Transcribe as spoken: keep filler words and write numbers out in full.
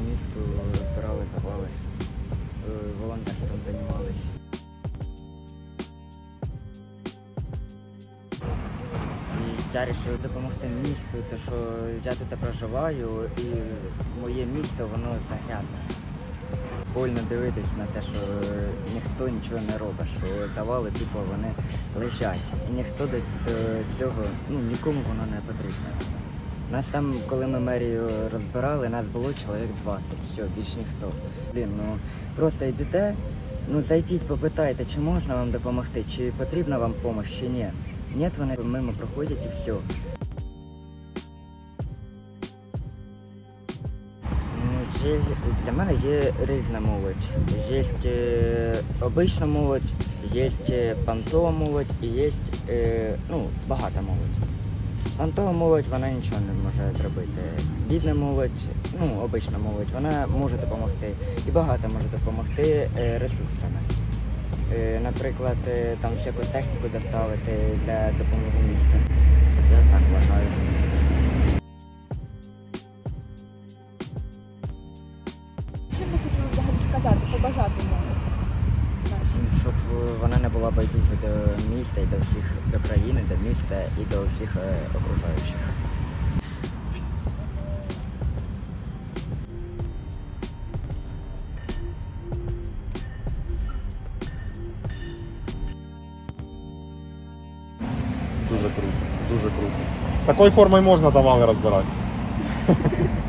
місту, збирали завали, волонтерством займалися. І я вирішив допомогти місту, тому що я тут проживаю і моє місто, воно загрязне. Больно дивитись на те, що ніхто нічого не робить, що завали, типу, вони лежать. І ніхто до цього, ну, нікому воно не потрібно. Нас там, коли ми мерію розбирали, нас було чоловік двадцять, все, більш ніхто. Блін, ну, просто йдете, ну, зайдіть, попитайте, чи можна вам допомогти, чи потрібна вам допомога, чи ні. Ні, вони мимо проходять і все. Для мене є різна молодь. Є обична молодь, є понтова молодь і є, ну, багата молодь. Понтова молодь, вона нічого не може зробити. Бідна молодь, ну, обична молодь, вона може допомогти. І багато може допомогти ресурсами. Наприклад, там всяку техніку доставити для допомоги місту. Я так вважаю. Що б хотіли взагалі сказати, побажати молоді? Щоб вона не була байдужа до міста і до всіх, до країни, до міста і до всіх окружаючих. Дуже круто, дуже круто. З такою формою можна завали розбирати.